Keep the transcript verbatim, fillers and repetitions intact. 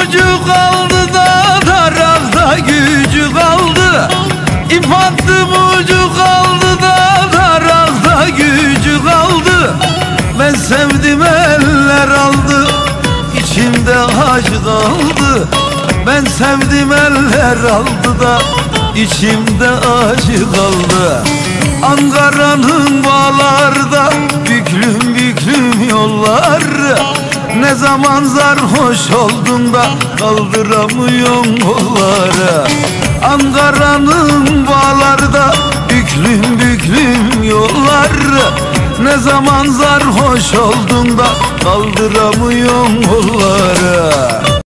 ucu kaldı da tarakta gücü kaldı. İp attım ucu kaldı da tarakta gücü kaldı. Ben sevdim eller aldı, içimde acı kaldı. Ben sevdim eller aldı da içimde acı kaldı. Ankara'nın bağlarda büklüm büklüm yollar. Ne zaman sarhoş oldun da kaldıramıyorum kolları. Ankara'nın bağlarda büklüm büklüm yollar. Ne zaman sarhoş oldun da kaldıramıyorum kolları.